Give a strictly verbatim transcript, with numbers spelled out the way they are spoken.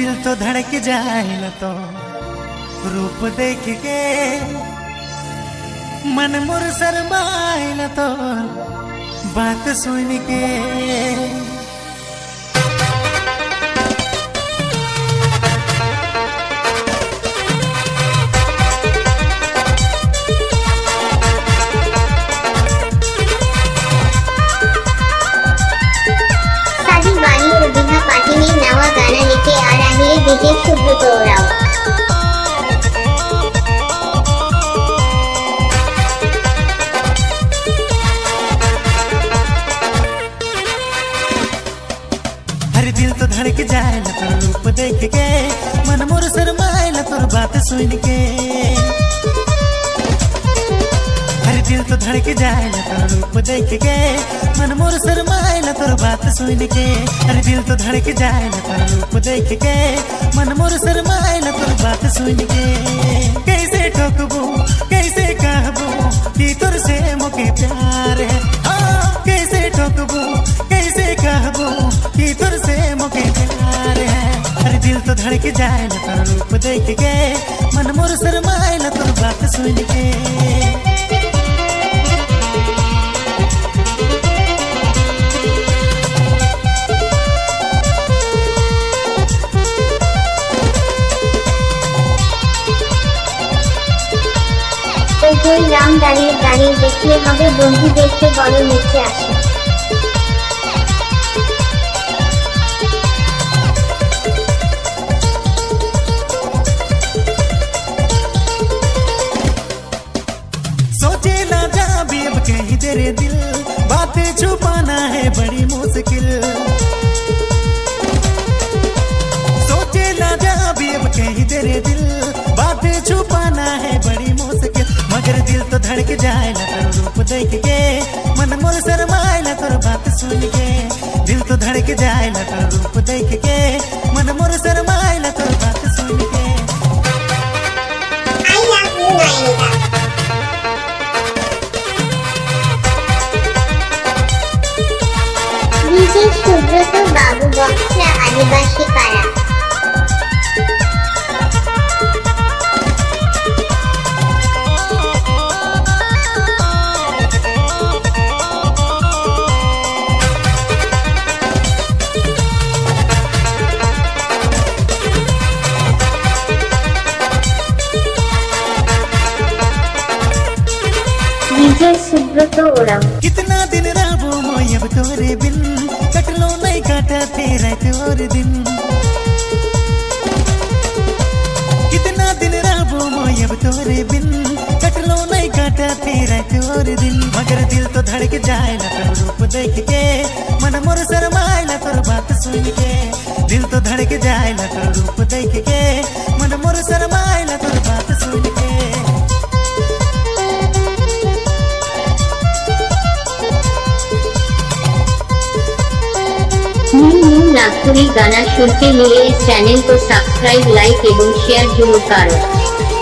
दिल तो धड़क जाए न तो रूप देख के, मन मोर शर्माए न तो बात सुन के। पार्टी में नवा गाना लेके आ रहा है डीजे सुब्रत ओराव। हर दिल तो धड़क जाए न तोर रूप देख के, मन मोर शर्माए न तोर बात सुन के। हर दिल तो धड़क जाए न तोर रूप देख के, मन मोर शर्माए न तोर बात सुन के। हर दिल तो धड़क जाए न तोर रूप देख के, मन मोर शर्माए न तोर बात सुन के। कैसे ठोकबू कैसे कहबू कि तोर से मोके प्यार है, हाँ कैसे ठोकबू कैसे कहबू कि तोर से मोके प्यार है। हर दिल तो धड़क जाए न तोर रूप देख के, मन मोर शर्माए न तोर बात सुन के। রাম দাঁড়িয়ে দাঁড়িয়ে দেখলে হবে বন্ধুদেরকে বড় নিচে আসে। सोचे ना जा भी अब कहीं तेरे दिल, बातें छुपाना है बड़ी मुश्किल। सोचे ना जा भी अब कहीं तेरे दिल, बातें छुपाना है बड़ी मुश्किल। मगर दिल तो धड़क जाए न तोर रूप देख के, मन मोर शर्माए न तोर बात सुन के। दिल तो धड़क जाए न तोर रूप देख के, मन मोर शर्माए न तोर बात सुन के। डीजे सुब्रत बाबू बक्सरा आदिवासी पाड़ा। डीजे सुब्रत ओराव। कितना दिन रहबो मोय अब तोरे बिन, कटलो नहीं काटा तेरा तोर दिन। कितना दिन रहबो मोय अब तोरे बिन, कटलो नहीं काटा तेरा तोर दिन। मगर दिल तो धड़क जाए न तोर रूप देख के, मन मोर शर्माए न तोर बात सुन के। दिल तो धड़क जाए न तोर रूप देख के, मन मोर शर्माए न तोर बात सुन के। न्यू न्यू नागपुरी गाना सुनते लिए इस चैनल को सब्सक्राइब, लाइक एवं शेयर जरूर करो।